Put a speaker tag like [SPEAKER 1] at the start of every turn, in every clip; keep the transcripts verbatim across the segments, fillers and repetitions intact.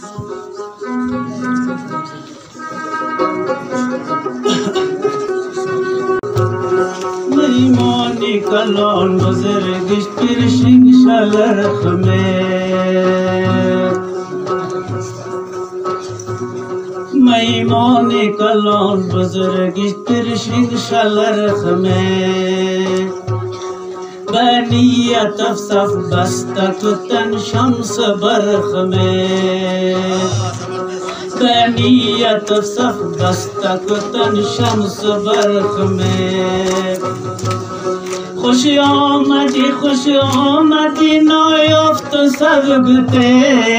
[SPEAKER 1] میمانی کلان بزرگش پیر شمشال رخمه میمانی کلان بزرگش پیر شمشال رخمه بنیت افصف بسته کتن شمس برخمه بنیت افصف بسته کتن شمس برخمه خوشی آمدی خوشی آمدی نایافت سبگته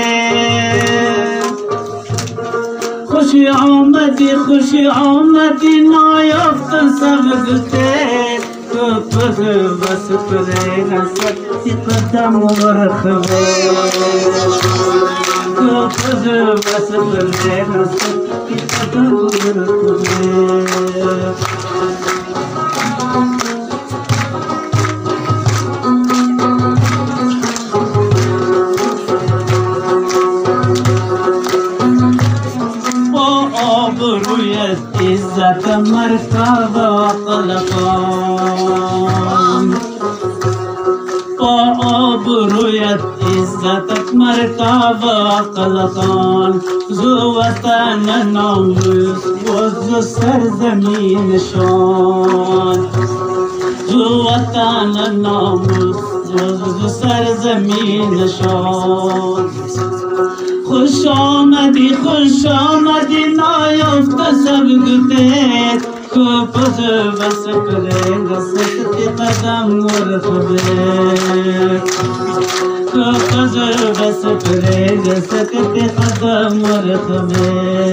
[SPEAKER 1] خوشی آمدی خوشی آمدی نایافت سبگته کپر بس پره نسک تی قدم ورخوه کپر بس پره نسک تی قدم ورخوه رویت عزت مرکب قلقان با آب رویت عزت مرکب قلقان زو وطن ناموس و زو سرزمین شان زو وطن ناموس و زو سرزمین شان خوش آمدی خوش آمدی نایافت سبگته کپز بس پرنگ سکتی قدم ورخبه کپز بس پرنگ سکتی قدم ورخبه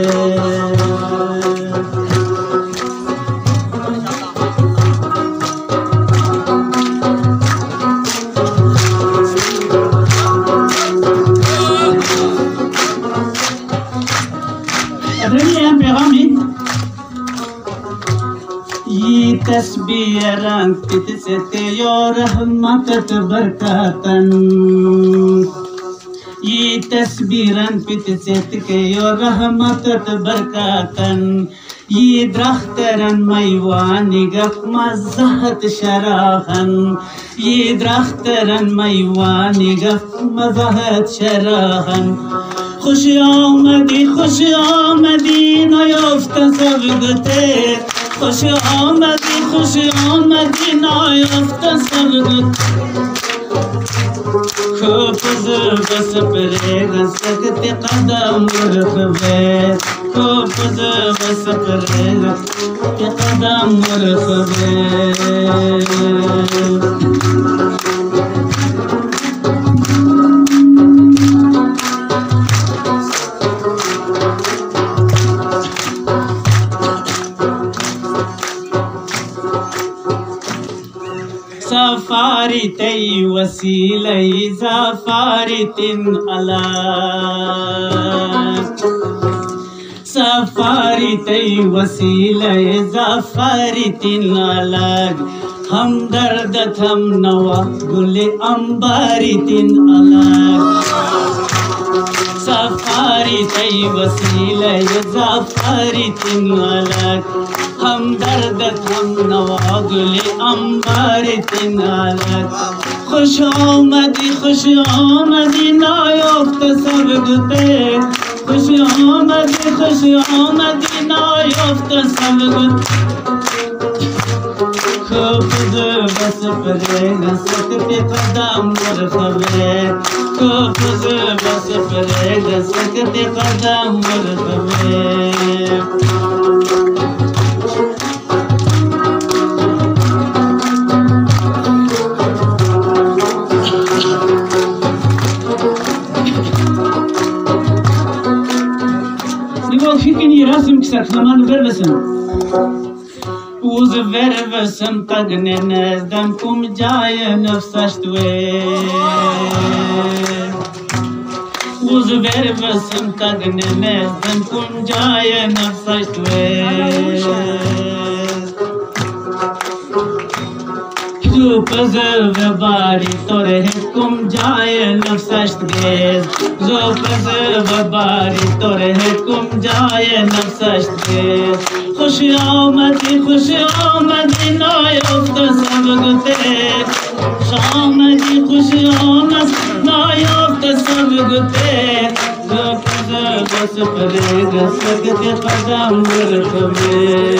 [SPEAKER 1] تسبیح رنگ پت سے یا رحمت برکاتن یہ تسبیح رنگ پت سے یا رحمت برکاتن یہ درخت رن میوانی گف مزہت شراحن یہ درخت رن میوانی گف مزہت شراحن خوش آمدی خوش آمدی نیافت سبگتے خوش آمدی خوش آمدی نایافت سبگت کپز بس پرگ سکتی قدم ورخوه کپز بس پرگ قدم ورخوه سفاری تی وسیلی زفاری تن علاق سفاری تی وسیلی زفاری تن علاق ہم دردت ہم نوا گل انباری تن علاق سفاری تی وسیلی زفاری تن علاق ہم دردت ہم نوا گل انبار تنالک خوش آمدی خوش آمدی نایافت سبگتے خوش آمدی خوش آمدی نایافت سبگت کپز بس پرگ سکتی قدم ورخوه کپز بس پرگ سکتی قدم ورخوه رسم کسک زمان برسم اوز برسم قدن نزدم کم جای نفسش دوی اوز برسم قدن نزدم کم جای نفسش دوی Zupaz ve bari tore hekkum jaye nafsasht gez Zupaz ve bari tore hekkum jaye nafsasht gez Khushi aamadi khushi aamadi nayofta sab gute Aamadi khushi aamad nayofta sab gute Zupaz bas parega sagte qadam rakbe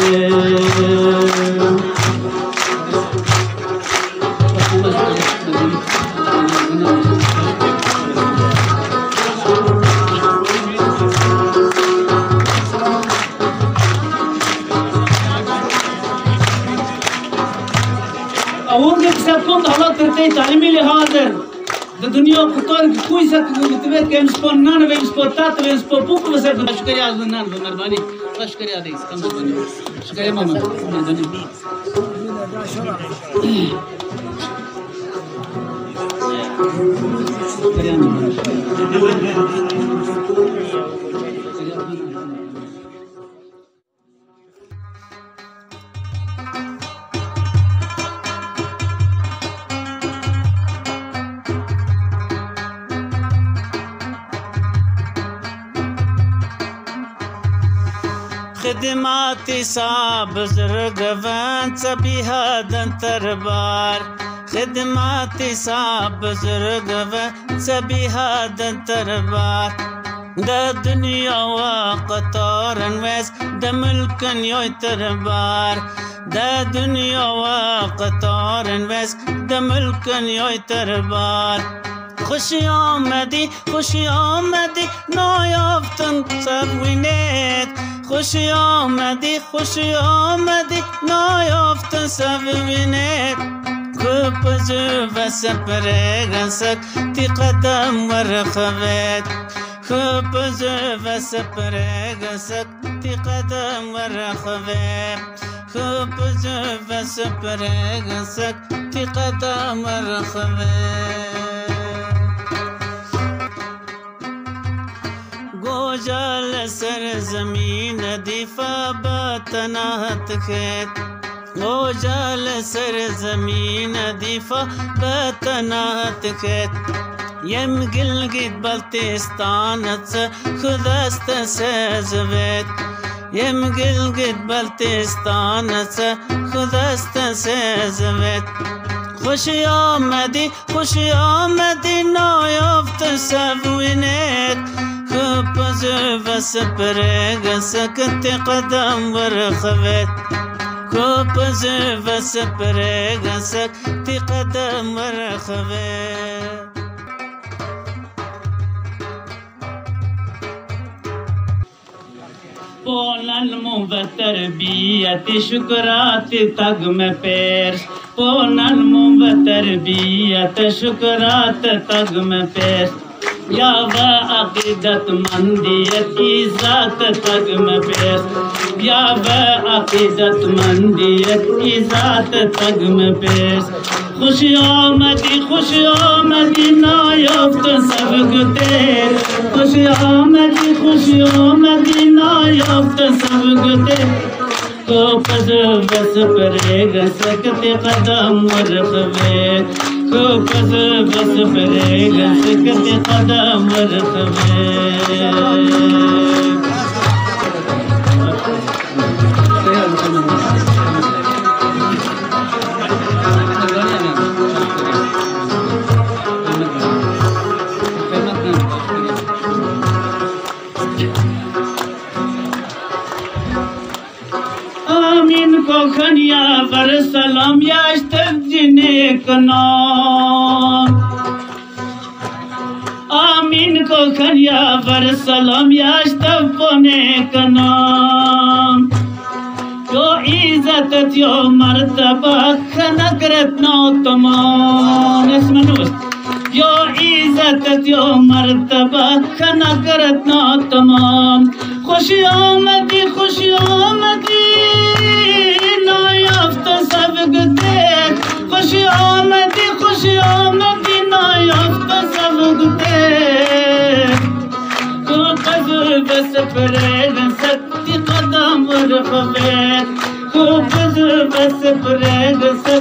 [SPEAKER 1] अवोंगे सबको दावा करते हैं तालीमी लिहाज है द दुनिया को तो कोई सा कुतबे के इंस्पो नन वे इंस्पो तात वे इंस्पो बुक में से शुक्रिया आज नन मेहरबानी शुक्रिया दे इसका मेहरबानी शुक्रिया मामा मेहरबानी خدماتي صعب زرقفان سبيهادن تربار خدماتي صعب زرقفان سبيهادن تربار دا دنيا وقطارن ويس دا ملكن يوي تربار دا دنيا وقطارن ويس دا ملكن يوي تربار خوشی آمدی خوشی آمدی نایافتن سبوینت خوشی آمدی خوشی آمدی نایافتن سبوینت خوب زو و سپرگسک تی قدم ورخوید خوب زو و سپرگسک تی قدم ورخوید خوب زو و سپرگسک تی قدم ورخوید गोजल सर जमीन दीफा बतनाहत खेत गोजल सर जमीन दीफा बतनाहत खेत यम गिलगित बल्तिस्तान खुदस्त से जवेत यम गिलगित बल्तिस्तान खुदस्त से जवेत खुशी आमदी खुशी आमदी नायफ्त सवुनेत خوب زو سپرگ سکت قدم ورخوید خوب زو سپرگ سکت قدم ورخوید پونن مو و تربیت شکرات تگ میں پیر پونن مو و تربیت شکرات تگ میں پیر या व अकीदत मंदियत की ज़ात तक में पेश या व अकीदत मंदियत की ज़ात तक में पेश खुशी आमदी खुशी आमदी नायफ्त सब गुते खुशी आमदी खुशी आमदी नायफ्त सब गुते को पज बस परेग सकते कदम रखवे को पज बस परेग सकते कदम रखवे आमीन को खनिया वर सलाम याश्तक जिने कनाम आमीन को खनिया वर सलाम याश्तक पोने कनाम यो इज्जत यो मर्तबा खनकरत नो तमान इसमनुस यो इज्जत यो मर्तबा खनकरत नो तमाम खुशी आमदी खुशी आमदी नायफ्त सब गुते खुशी आमदी खुशी आमदी नायफ्त सब गुते को कज़र बस परेग सकती कदम रखवे को कज़र बस परेग